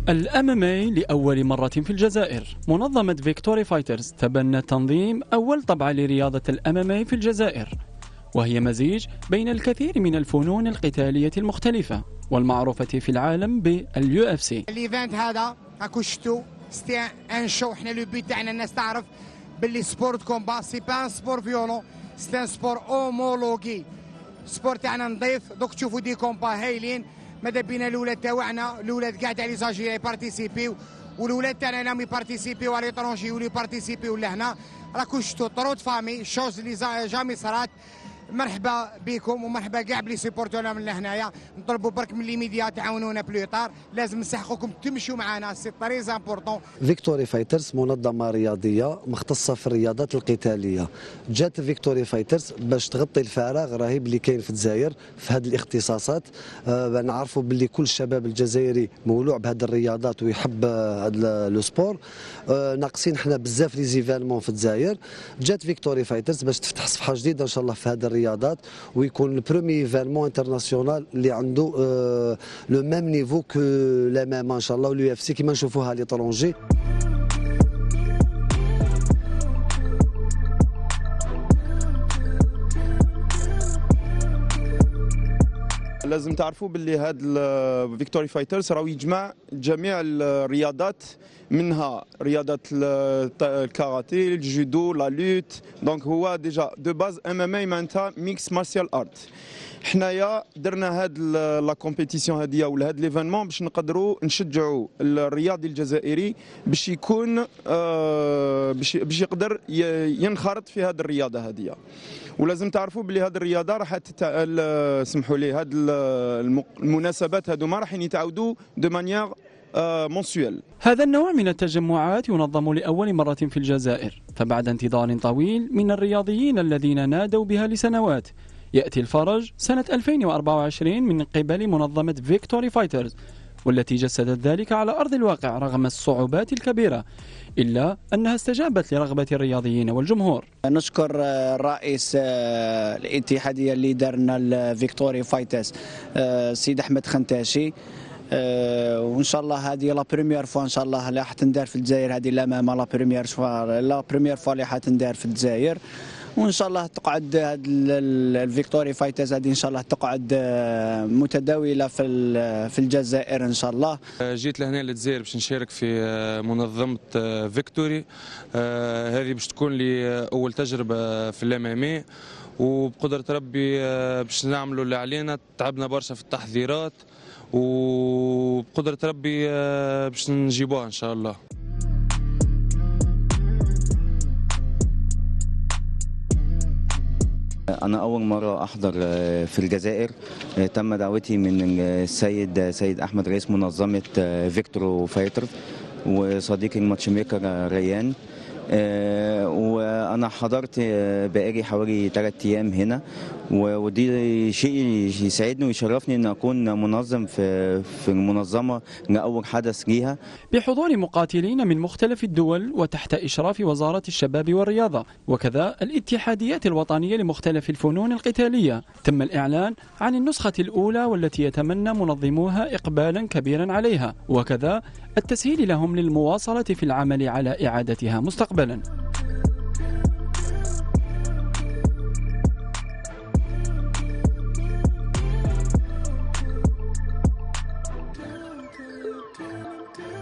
الMMA لأول مرة في الجزائر. منظمة فيكتوري فايترز تبنت تنظيم أول طبعة لرياضة الMMA في الجزائر، وهي مزيج بين الكثير من الفنون القتالية المختلفة والمعروفة في العالم بالUFC. الايفنت هذا راكو شفتوا ستي ان شو. احنا لو بيت تاعنا الناس تعرف باللي سبورت كومبا سي با ان سبور فيولون، سي ان سبور اومولوجي. سبور تاعنا نظيف. دوك تشوفوا دي كومبا هايلين. ماذا بينا الاولاد تاعنا، الاولاد كاع تاع لي زاجيري يبارتيسيبيو، والاولاد تاعنا راهم يبارتيسيبيو على ليترونجي واللي يبارتيسيبيو لهنا. راكو شفتوا طرود فامي شوز اللي جامي صرات. مرحبا بكم ومرحبا كاع بلي سيبورتونا من لهنايا. نطلبوا برك من لي ميديا تعاونونا بلوطار، لازم نسحقوكم تمشوا معنا، سي طري امبورطون. فيكتوري فايترز منظمه رياضيه مختصه في الرياضات القتاليه. جات فيكتوري فايترز باش تغطي الفراغ الرهيب اللي كاين في الجزائر في هذه الاختصاصات. نعرفوا باللي كل الشباب الجزائري مولوع بهذه الرياضات ويحب هذا لو سبور. ناقصين حنا بزاف لي زيفالمون في الجزائر. جات فيكتوري فايترز باش تفتح صفحه جديده ان شاء الله في هذه الرياضات، ويكون البرومي ايفينمون انترناسيونال اللي عنده لو ميم نيفو كو لا ميم ان شاء الله واليو اف سي كيما نشوفوها لي طرونجي. لازم تعرفوا باللي هذا فيكتوري فايترز راهو يجمع جميع الرياضات، منها رياضة الكاراتيه، الجودو، لا لوت. دونك هو ديجا دو باز MMA معناتها ميكس مارسيال ارت. حنايا درنا هاد لا كومبيتيسيون هاديه ولا هاد ليفينمون باش نقدروا نشجعوا الرياضي الجزائري باش يكون باش يقدر ينخرط في هاد الرياضه هاديه. ولازم تعرفوا بلي هاد الرياضه راح سمحوا لي هاد المناسبات هادوما راح يتعاودوا دو مانيير منسويل. هذا النوع من التجمعات ينظم لأول مرة في الجزائر، فبعد انتظار طويل من الرياضيين الذين نادوا بها لسنوات، يأتي الفرج سنة 2024 من قبل منظمة فيكتوري فايترز، والتي جسدت ذلك على أرض الواقع رغم الصعوبات الكبيرة، إلا أنها استجابت لرغبة الرياضيين والجمهور. نشكر الرئيس الاتحادية اللي دارنا الفيكتوري فايترز سيد أحمد خنتاشي. وان شاء الله هذه لا بريمير فوا ان شاء الله اللي حتندار في الجزائر. هذه لا ما لا بريمير فوا اللي حتندار في الجزائر، وان شاء الله تقعد هذه الفيكتوري فايترز هذه ان شاء الله تقعد متداوله في الجزائر ان شاء الله. جيت لهنا للجزائر باش نشارك في منظمه فيكتوري. هذه باش تكون لي اول تجربه في الامامي، وبقدره ربي باش نعملوا اللي علينا. تعبنا برشا في التحضيرات، وبقدرة ربي باش نجيبوها إن شاء الله. أنا أول مرة أحضر في الجزائر. تم دعوتي من سيد أحمد رئيس منظمة فيكتوري فايترز وصديقي الماتش ميكر ريان. وأنا حضرت بقالي حوالي 3 أيام هنا، ودي شيء يسعدني ويشرفني أن أكون منظم في المنظمة لأول حدث ليها، بحضور مقاتلين من مختلف الدول وتحت إشراف وزارة الشباب والرياضة، وكذا الاتحاديات الوطنية لمختلف الفنون القتالية. تم الإعلان عن النسخة الأولى والتي يتمنى منظموها إقبالا كبيرا عليها، وكذا التسهيل لهم للمواصلة في العمل على إعادتها مستقبلا.